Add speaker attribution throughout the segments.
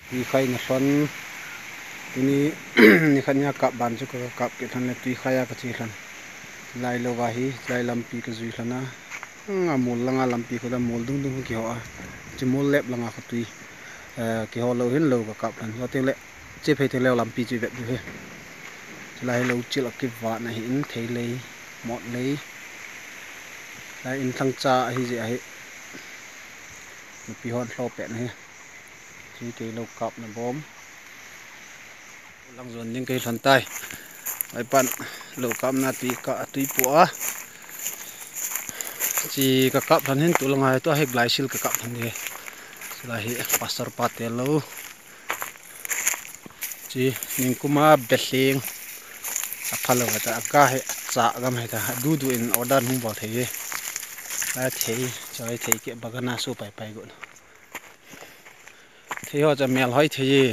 Speaker 1: tùy khai na son tuni ni khanya kap ban chu ka kap ke than le tùy khaya ka chi than lai lo wa hi lai lampi ka zui thana mol langa lampi ko da mol dung dung ki ho a chi mol lep langa ka tùy ki ho lo hin lo ka kap than lo te le che phei te le lampi chi vet he lai lo chi la ki wa na hi in thei lei mot lei lai in thang cha hi je hi pi hon hlo pe na he chi ke lo kap na bom lang zon ning ke than tai ai pan lo kap na tùy ka tùy pu a chi ka kap than hin tu langa to hek lai sil ka kap than he lai hi pastor patel lo chi ning kuma belling a phalo ta ka he cha gam he ta du du in order hung ba thei a thei choi thei ke bagana su pai pai go thei ho cha mel hoi thei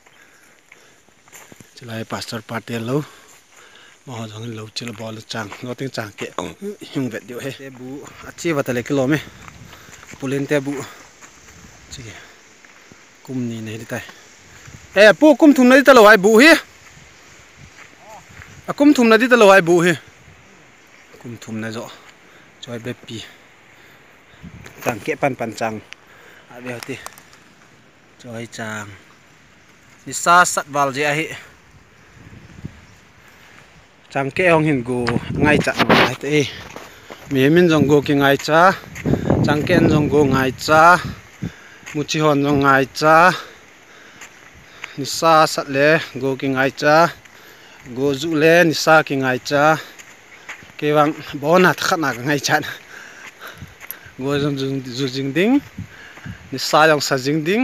Speaker 1: chilai pastor patel lo mo jong lo chil bol chang no ting chang ke hung vet dio he te bu achi wa ta le kilo me pulin te bu chi kum ni nei tai pu kum thum na di ta lo ai bu hi a kum thum na di ta lo ai bu hi kum thum na zo choi be pi chang ke pan pan chang a be ti choi chang ni sa sat wal je a hi chang ke ong hin go ngai cha ngai te mi min jong go ki ngai cha chang ken jong go ngai cha mu chi hon jong ngai cha ni sa sat le go ki ngai cha go zu le ni sa ki ngai cha ke wang bona thak na ngai cha go jong zu jing ding ni sa jong sa jing ding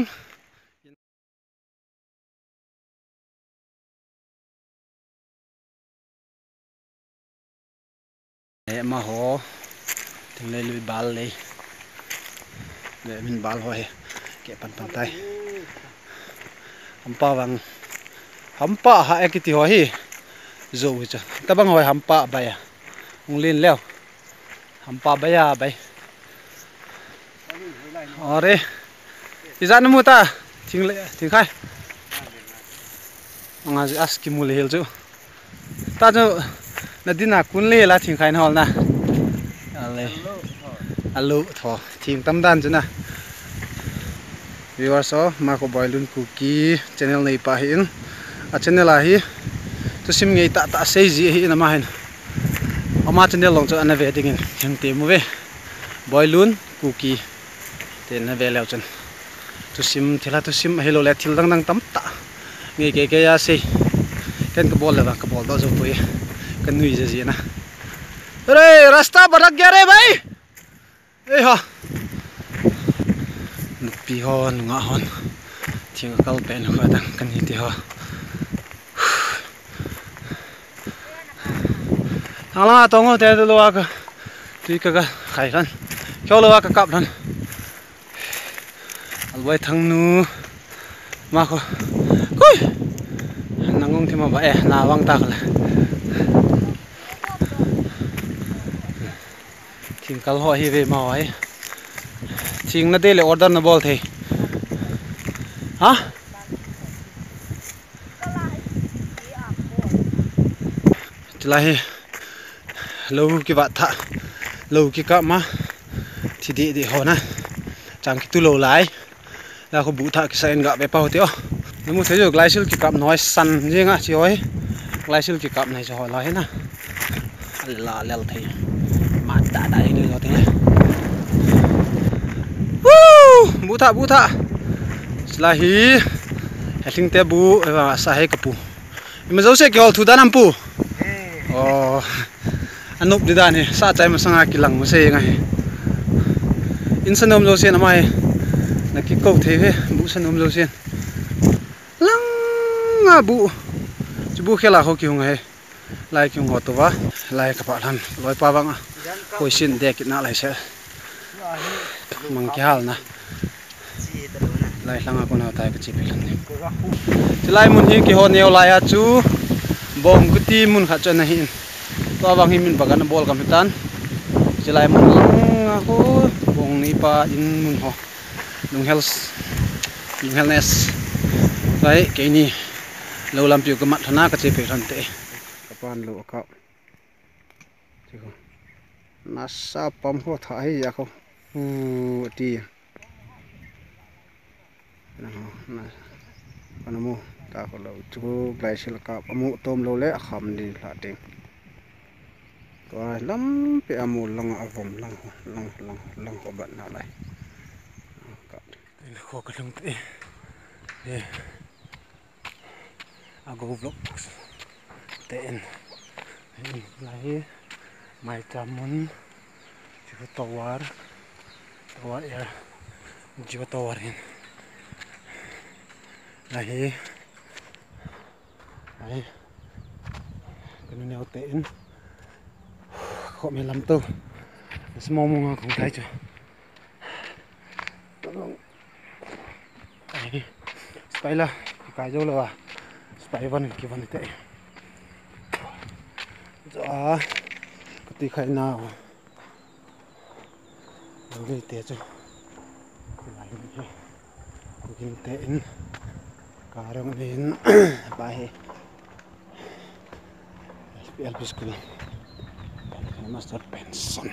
Speaker 1: ma ho ting le lui bal le min bal ho he ke pan pan tai hampa ha ekiti ho hi zo cha tabang hoi hampa ba ya ung lin leo hampa ba ya bai ore izan mu ta thing khai nga ji aski mu le hel chu ta jo nadina kun le la thing khai na hol na ale alu tho thing tam dan chu na viewers so ma ko boilun cookie channel nei pa hin a channel a hi to sim ngei ta ta sei ji hi na ma hin ama channel long chu ana ve ding in heng te mu ve boilun cookie te na ve leo chen to sim thila to sim hello le thil dang dang tam ta ngei ke ya sei ken ka bol la ka bol do zo pui kan nui je ji na अरे रास्ता भटक गया रे भाई ए हा नुपी हन nga hon thing kal pen ho dang kan hi ti ho ala tong ho te lo ka ti ka khai ran kyo lo ka kap ran alwai thang nu ma ko koi nangong thi ma ba e na wang ta kala thing kal ho hi ve ma ai thing na de le order na bol thei ha chla hi lo ki ba tha lo ki ka ma thi di ho na chang ki tu lo lai la ko bu tha ki sa en ga be pa ho teo nu thei jo glai sil ki kap noi san jenga chi oi glai sil ki kap nai jo ho lai na la lel thei ma da dai ni jo te bu tha chla hi heling te bu eva sa he kapu ima zo se kyol thu danam pu oh anup di da ni sa chai ma sanga ki lang ma se nga he in sanom zo sen amai na ki ko the he bu sanom zo sen lang nga bu chu bu khela ho ki hung he lai ki ngo to wa lai ka pa lan loi pa wang koi sin de ki na lai se mang ki hal na lai langa ko na tai ka chi pelan ni chilai mun hi ki ho neu lai a chu bom ku ti mun kha chana hi to wang hi min bagan bol kam tan chilai mun langa ko bong ni pa in mun ho lung health lung healthness vậy cái này lâu làm việc cái mặt thằng nào cái chế phải thằng tệ các bạn lựa cậu nó sao bấm có thấy gì không đi con mua ta có lâu chú lại sẽ là cậu mua tôm lâu lẽ khom đi là tiền rồi lắm bị mua lăng ở vùng lăng của bạn nào này đây là kho cái lăng tệ Ago vlog tên lấy mai tamun juga tawar ya juga tawarin lahi cái neo tên kho mình làm tu semua mong không thấy chưa đây là cái dâu là Spy văn kia văn tệ đó cái tí khai nào đối với tệ chứ lại cái kinh tế cả đồng đến bài Elvis School Master Benson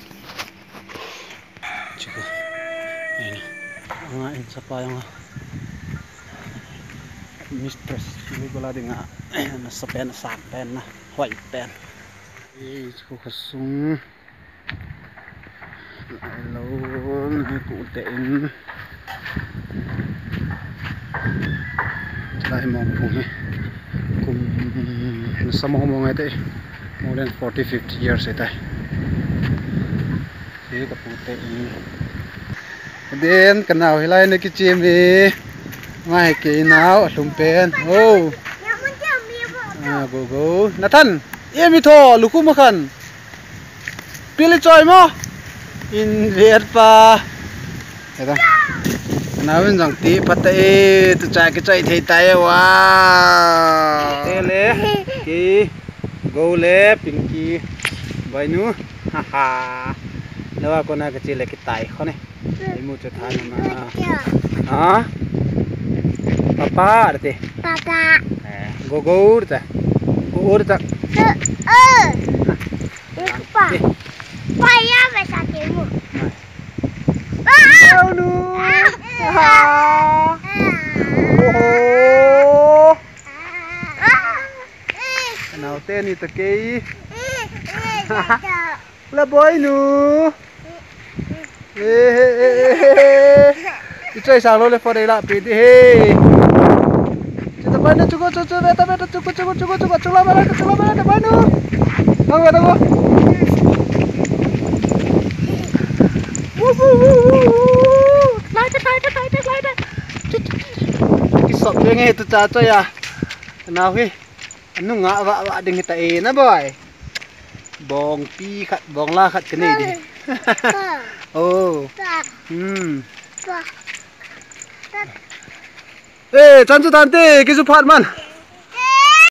Speaker 1: juga ini ngain siapa yang mistress ini gula dengan nasa pen sak pen na white pen chú khasung lâu cụ tên lại mong cùng cùng sao mong ngày đấy more than 40-50 years đây thế cái cụ tên đến cái nào thì lại này cái chim đi ngay cái nào lùng pen ô go Nathan em đi thò lục mà khẩn pili chơi mà in Việt pa thấy không nào bên dòng tí bắt tay tụi chạy thấy tay wow thế lẽ kì go lẽ pinky vậy nữa haha nếu con nào cái gì lại cái tay khó này đi mua cho thằng mà hả papa ada papa go dah go dah
Speaker 2: lupa payah besar kamu
Speaker 1: oh no nào tên thì tất kỳ là boy nu đi chơi sang luôn lên phố đây là bị đi kita mana cukup beta cukup lah mana depan tu tunggu slide kisah pengen itu caca ya kenapa anu ngak wak dengan kita na boy bong pi kat bong lah kat kene di oh chancu tante kisu phat man